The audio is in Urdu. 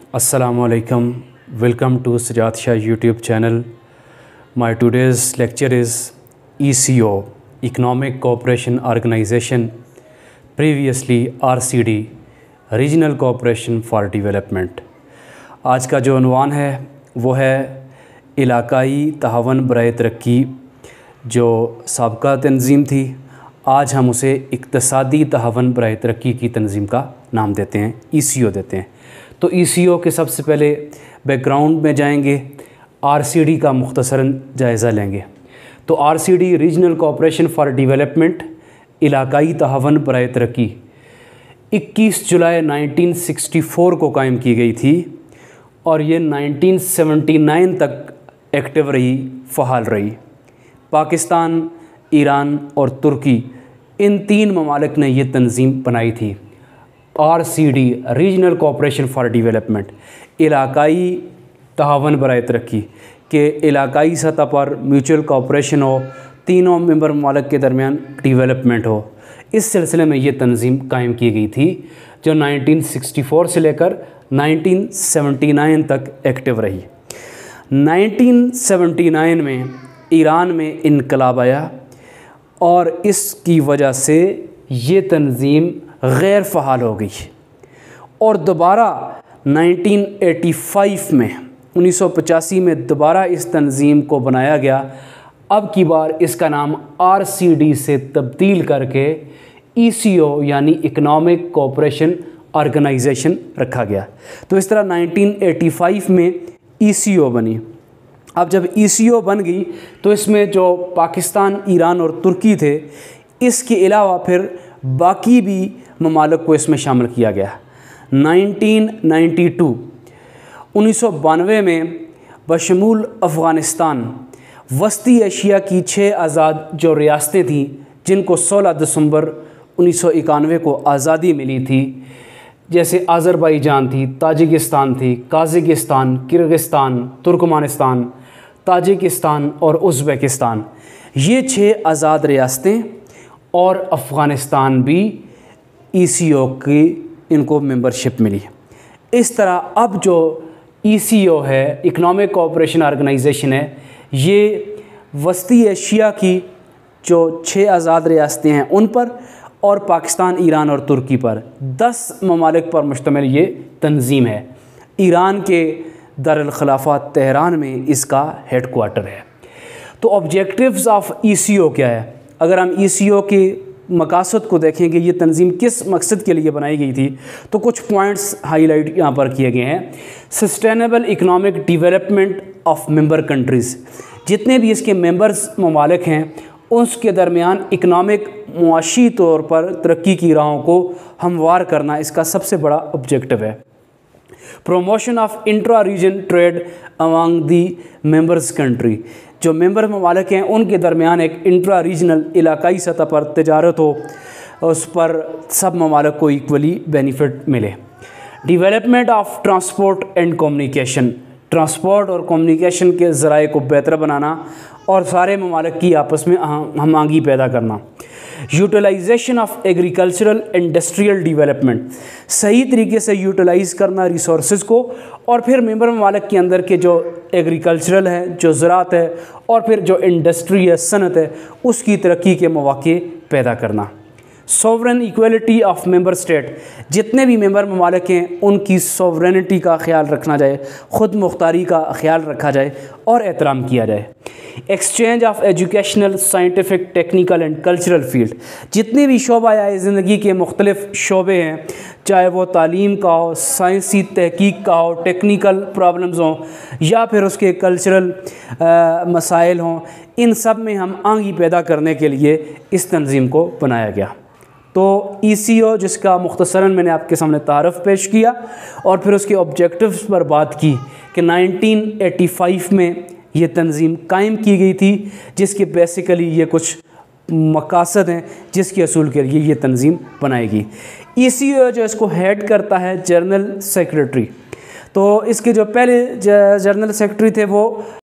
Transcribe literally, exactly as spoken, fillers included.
Assalamu alaikum. Welcome to Sajad Shah YouTube channel. My today's lecture is E C O, Economic Cooperation Organization, previously R C D, Regional Cooperation for Development. آج کا جو عنوان ہے وہ ہے علاقائی تعاون برائے ترقی، جو سابقہ تنظیم تھی، آج ہم اسے اقتصادی تعاون برائے ترقی کی تنظیم کا نام دیتے ہیں، ای سی او دیتے ہیں۔ تو ای سی او کے سب سے پہلے بیک گراؤنڈ میں جائیں گے، آر سی ڈی کا مختصراً جائزہ لیں گے۔ تو R C D regional cooperation for development, علاقائی تعاون برائے ترقی، اکیس جولائی نائنٹین سکسٹی فور کو قائم کی گئی تھی اور یہ نائنٹین سیونٹی نائن تک ایکٹیو رہی، فعال رہی۔ پاکستان، ایران اور ترکی، ان تین ممالک نے یہ تنظیم بنائی تھی، R C D regional cooperation for development, علاقائی تعاون برائے ترقی، کہ علاقائی سطح پر میوچل کوآپریشن ہو، تینوں ممبر ممالک کے درمیان ڈیولپمنٹ ہو۔ اس سلسلے میں یہ تنظیم قائم کی گئی تھی جو نائنٹین سکسٹی فور سے لے کر نائنٹین سیونٹی نائن تک ایکٹیو رہی۔ نائنٹین سیونٹی نائن میں ایران میں انقلاب آیا اور اس کی وجہ سے یہ تنظیم غیر فعال ہو گئی، اور دوبارہ نائنٹین ایٹی فائیو میں انیس سو پچاسی میں دوبارہ اس تنظیم کو بنایا گیا۔ اب کی بار اس کا نام آر سی ڈی سے تبدیل کر کے ای سی او یعنی اکنامک کوآپریشن آرگنائزیشن رکھا گیا۔ تو اس طرح نائنٹین ایٹی فائیو میں ای سی او بنی۔ اب جب ای سی او بن گئی تو اس میں جو پاکستان، ایران اور ترکی تھے، اس کے علاوہ پھر باقی بھی ممالک کو اس میں شامل کیا گیا۔ نائنٹین نائنٹی ٹو انیس سو بانوے میں بشمول افغانستان وسطی ایشیا کی چھ آزاد جو ریاستیں تھیں، جن کو سولہ دسمبر انیس سو اکانوے کو آزادی ملی تھی، جیسے آذربائیجان تھی، تاجکستان تھی، قازقستان، کرغستان، ترکمانستان، تاجکستان اور ازبکستان، یہ چھ آزاد ریاستیں اور افغانستان بھی ای سی او کی ان کو ممبرشپ ملی۔ اس طرح اب جو ای سی او ہے، اکنامک کوآپریشن آرگنائزیشن ہے، یہ وسطی ایشیا کی جو چھ آزاد ریاستیں ہیں ان پر اور پاکستان، ایران اور ترکی پر دس ممالک پر مشتمل یہ تنظیم ہے۔ ایران کے دارالخلافہ تہران میں اس کا ہیڈ کوارٹر ہے۔ تو آبجیکٹیوز آف ای سی او کیا ہے؟ اگر ہم ای سی او کے مقاصد کو دیکھیں کہ یہ تنظیم کس مقصد کے لیے بنائی گئی تھی، تو کچھ پوائنٹس ہائی لائٹ یہاں پر کیے گئے ہیں۔ Sustainable economic development of member countries, جتنے بھی اس کے ممبرز ممالک ہیں اس کے درمیان اکنامک معاشی طور پر ترقی کی راہوں کو ہموار کرنا اس کا سب سے بڑا آبجیکٹو ہے۔ Promotion of intra region trade among the members country, جو ممبر ممالک ہیں ان کے درمیان ایک انٹرا ریجنل علاقائی سطح پر تجارت ہو، اس پر سب ممالک کو ایکولی بینیفٹ ملے۔ Development of transport and communication, transport اور کمیونیکیشن کے ذرائع کو بہتر بنانا اور سارے ممالک کی آپس میں ہم آہنگی پیدا کرنا۔ Utilization of agricultural industrial development, صحیح طریقے سے یوٹیلائز کرنا ریسورسز کو، اور پھر ممبر ممالک کے اندر کے جو ایگریکلچرل ہے، جو زراعت ہے، اور پھر جو انڈسٹری ہے، صنعت ہے، اس کی ترقی کے مواقع پیدا کرنا۔ Sovereign equality of member state, جتنے بھی ممبر ممالک ہیں ان کی سوورنٹی کا خیال رکھنا جائے، خود مختاری کا خیال رکھا جائے اور احترام کیا جائے۔ Exchange of educational, scientific, technical and cultural field, جتنے بھی شعبہ یا زندگی کے مختلف شعبے ہیں، چاہے وہ تعلیم کا ہو، سائنسی تحقیق کا ہو، ٹیکنیکل پرابلمز ہوں، یا پھر اس کے کلچرل مسائل ہوں، ان سب میں ہم آہنگی پیدا کرنے کے لیے اس تنظیم کو بنایا گیا۔ تو ای سی او، جس کا مختصراً میں نے آپ کے سامنے تعارف پیش کیا اور پھر اس کے آبجیکٹیوز پر بات کی کہ نائنٹین ایٹی فائیو میں یہ تنظیم قائم کی گئی تھی، جس کے بیسیکلی یہ کچھ مقاصد ہیں جس کے اصول کے لیے یہ تنظیم بنائی گئی۔ ای سی او جو اس کو ہیڈ کرتا ہے جنرل سیکریٹری، تو اس کے جو پہلے جنرل سیکریٹری تھے وہ